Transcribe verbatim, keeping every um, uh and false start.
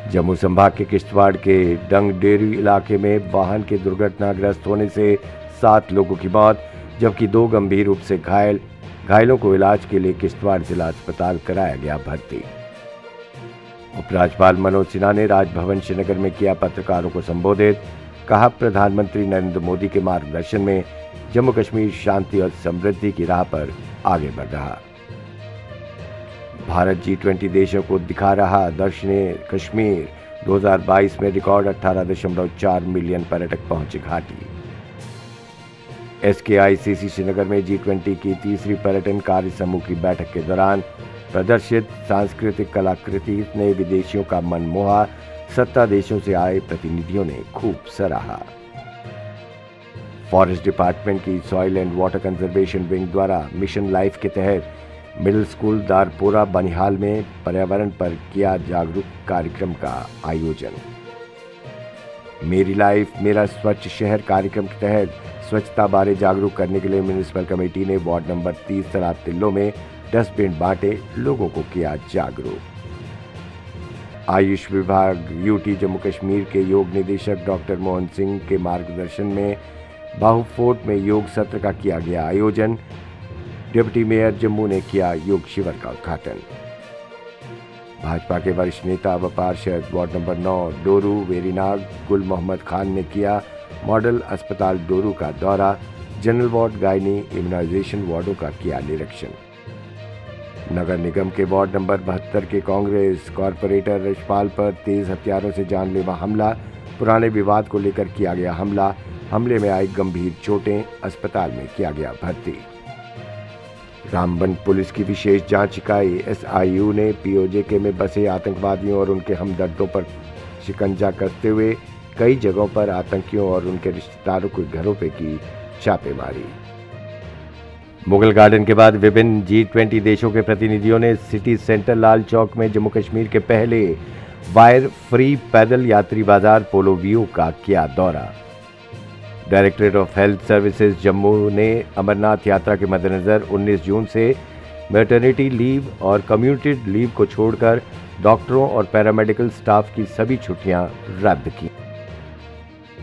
जम्मू संभाग के किश्तवाड़ के डंगडेरी इलाके में वाहन के दुर्घटनाग्रस्त होने से सात लोगों की मौत, जबकि दो गंभीर रूप से घायल घायलों को इलाज के लिए किश्तवाड़ जिला अस्पताल कराया गया भर्ती। उपराज्यपाल मनोज सिन्हा ने राजभवन श्रीनगर में किया पत्रकारों को संबोधित। कहा, प्रधानमंत्री नरेंद्र मोदी के मार्गदर्शन में जम्मू कश्मीर शांति और समृद्धि की राह पर आगे बढ़ रहा। भारत जी ट्वेंटी देशों को दिखा रहा दक्षिणी कश्मीर। दो हज़ार बाईस में रिकॉर्ड अठारह दशमलव चार मिलियन पर्यटक पहुंचे घाटी। एस के आई सी सी श्रीनगर में जी ट्वेंटी की तीसरी पर्यटन कार्य समूह की बैठक के दौरान प्रदर्शित सांस्कृतिक कलाकृति ने विदेशियों का मन मोहा। सत्ता देशों से आए प्रतिनिधियों ने खूब सराहा। फॉरेस्ट डिपार्टमेंट की soil and water conservation wing द्वारा मिशन लाइफ के तहत मिडिल स्कूल दारपोरा बनिहाल में पर्यावरण पर किया जागरूक कार्यक्रम का आयोजन। मेरी लाइफ मेरा स्वच्छ शहर कार्यक्रम के तहत स्वच्छता बारे जागरूक करने के लिए म्युनिसिपल कमेटी ने वार्ड नंबर तीस सराब तिल्लो में डस्टबिन बांटे, लोगों को किया जागरूक। आयुष विभाग यूटी जम्मू कश्मीर के योग निदेशक डॉक्टर मोहन सिंह के मार्गदर्शन में बाहु फोर्ट में योग सत्र का किया गया आयोजन। डिप्टी मेयर जम्मू ने किया योग शिविर का उद्घाटन। भाजपा के वरिष्ठ नेता व पार्षद वार्ड नंबर नौ डोरू वेरीनाग गुल मोहम्मद खान ने किया मॉडल अस्पताल डोरू का दौरा। जनरल वार्ड, गायनी, इम्यूनाइजेशन वार्डों का किया निरीक्षण। नगर निगम के वार्ड नंबर बहत्तर के कांग्रेस कॉरपोरेटर रजपाल पर तेज हथियारों से जानलेवा हमला। पुराने विवाद को लेकर किया गया हमला। हमले में आई गंभीर चोटें, अस्पताल में किया गया भर्ती। रामबन पुलिस की विशेष जांच इकाई एस आई यू ने पी ओ जे के में बसे आतंकवादियों और उनके हमदर्दों पर शिकंजा कसते हुए कई जगहों पर आतंकियों और उनके रिश्तेदारों के घरों पर की छापेमारी। मुगल गार्डन के बाद विभिन्न जी ट्वेंटी देशों के प्रतिनिधियों ने सिटी सेंटर लाल चौक में जम्मू कश्मीर के पहले वायर फ्री पैदल यात्री बाजार पोलो व्यू का किया दौरा। Directorate of health services Jammu ने अमरनाथ यात्रा के मद्देनजर उन्नीस जून से मैटरनिटी लीव और कम्युनिटी लीव को छोड़कर डॉक्टरों और पैरामेडिकल स्टाफ की सभी छुट्टियां रद्द की।